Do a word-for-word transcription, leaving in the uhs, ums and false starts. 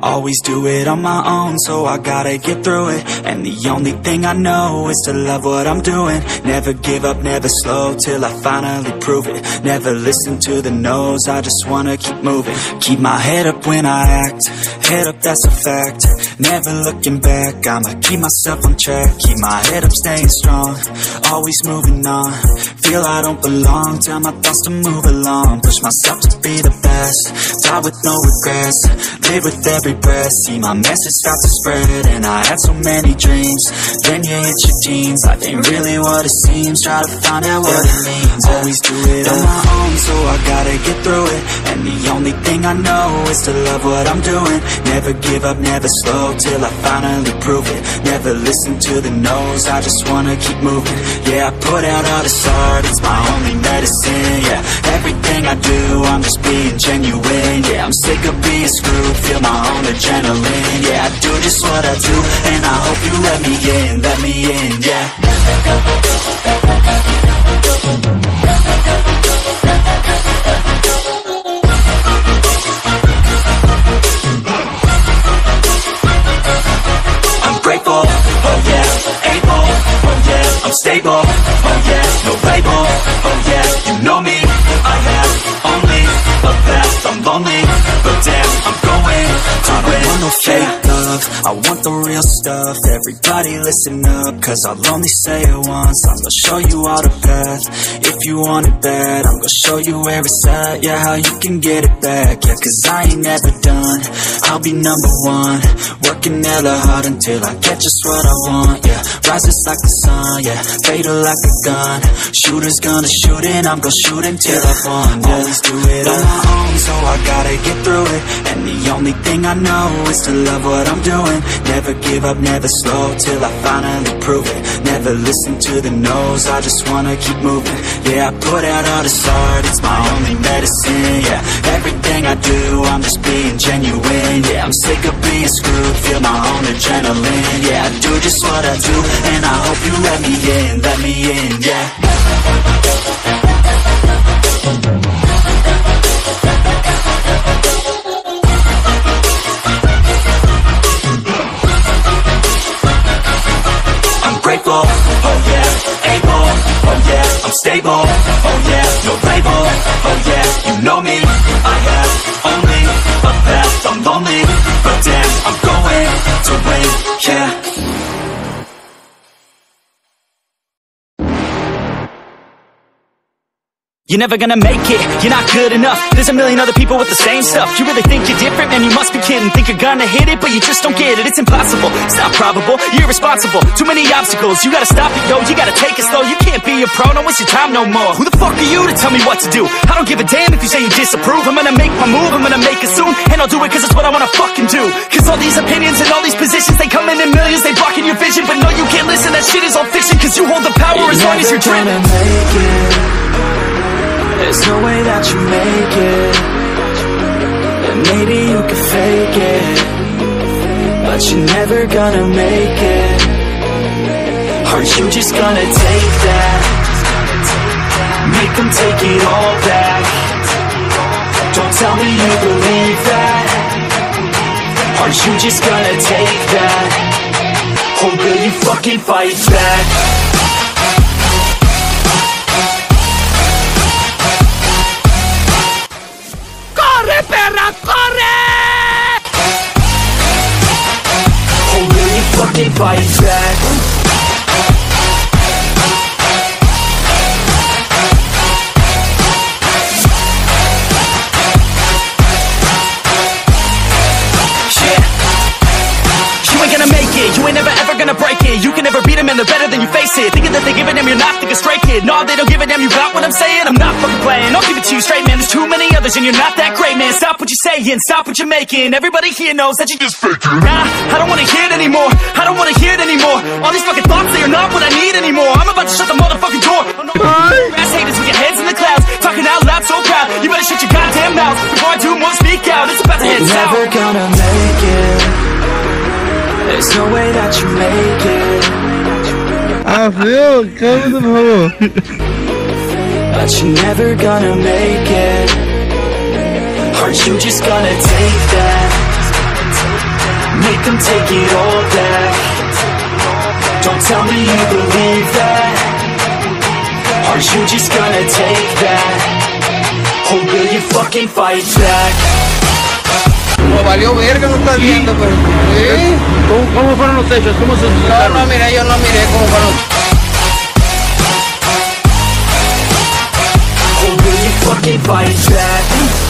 Always do it on my own, so I gotta get through it. And the only thing I know is to love what I'm doing. Never give up, never slow, till I finally prove it. Never listen to the no's, I just wanna keep moving. Keep my head up when I act, head up, that's a fact. Never looking back, I'ma keep myself on track. Keep my head up, staying strong, always moving on. Feel I don't belong, tell my thoughts to move along. Push myself to be the best, die with no regrets. Live with every breath, see my message start to spread. And I had so many dreams, then you hit your teens. Life ain't really what it seems, try to find out what it means. Always do it on my own, so I gotta get through it. And the only thing I know is to love what I'm doing. Never give up, never slow, till I finally prove it. Never listen to the no's, I just wanna keep moving. Yeah, I put out all this art, it's my only medicine. Yeah, everything I do, I'm just being genuine. Yeah, I'm sick of being screwed, feel my own adrenaline. Yeah, I do just what I do, and I hope you let me in, let me in, yeah. I'm grateful, oh yeah, able, oh yeah, I'm stable, oh yeah, no label, oh yeah, you know me, I have only a path, I'm lonely, but damn, I'm going to I don't want no fake love, I want the real stuff. Everybody listen up, cause I'll only say it once. I'm gonna show you all the path, if you want it bad. I'm gonna show you where it's at, yeah, how you can get it back. Yeah, cause I ain't never done, I'll be number one. Working hella hard until I get just what I want, yeah. Rises like the sun, yeah, fatal like a gun. Shooters gonna shoot and I'm gonna shoot until I've won, yeah. Always do it on my own, so I gotta get through it. And the only thing I know is to love what I'm doing. Never give up, never slow, till I finally prove it. Never listen to the no's, I just wanna keep moving. Yeah, I put out all this art, it's my only medicine. Yeah, everything I do, I'm just being genuine. Yeah, I'm sick of being screwed, feel my own adrenaline. Yeah, I do just what I do, and I hope you let me in, let me in, yeah. Grateful, oh yeah, able, oh yeah, I'm stable, oh yeah, no label, oh yeah, you know me, I have only a path, I'm lonely, but damn, I'm going to win, yeah. You're never gonna make it, you're not good enough. There's a million other people with the same stuff. You really think you're different? Man, you must be kidding. Think you're gonna hit it, but you just don't get it. It's impossible, it's not probable, you're irresponsible. Too many obstacles, you gotta stop it, yo. You gotta take it slow, you can't be a pro. Don't waste your time no more. Who the fuck are you to tell me what to do? I don't give a damn if you say you disapprove. I'm gonna make my move, I'm gonna make it soon. And I'll do it cause it's what I wanna fucking do. Cause all these opinions and all these positions, they come in in millions, they blocking your vision. But no, you can't listen, that shit is all fiction. Cause you hold the power you're as long as you're driven. There's no way that you make it, and maybe you can fake it, but you're never gonna make it. Are you just gonna take that? Make them take it all back. Don't tell me you believe that. Are you just gonna take that? Or will you fucking fight back? Perra, corre! Or will you fucking fight back? You ain't never ever gonna break it. You can never beat them and they're better than you face it. Thinking that they give a damn, you're not, think a straight kid. No, they don't give a damn, you got what I'm saying? I'm not fucking playing, I'll give it to you straight, man. There's too many others and you're not that great, man. Stop what you're saying, stop what you're making. Everybody here knows that you just faking. Nah, I don't wanna hear it anymore, I don't wanna hear it anymore. All these fucking thoughts, they are not what I need anymore. I'm about to shut the motherfucking door. Oh, no, ass haters with your heads in the clouds, talking out loud so proud. You better shut your goddamn mouth before I do more, speak out. It's about to head south. Never gonna make it, there's no way that you make it. I feel comfortable. But you're never gonna make it. Aren't you just gonna take that? Make them take it all back. Don't tell me you believe that. Are you just gonna take that? Or will you fucking fight back? No valió verga, no estás viendo, pero... ¿Sí? ¿Cómo, ¿Cómo fueron los hechos? ¿Cómo se No, suscitaron? no, mira, yo no miré cómo fueron. Or will you fucking fight back?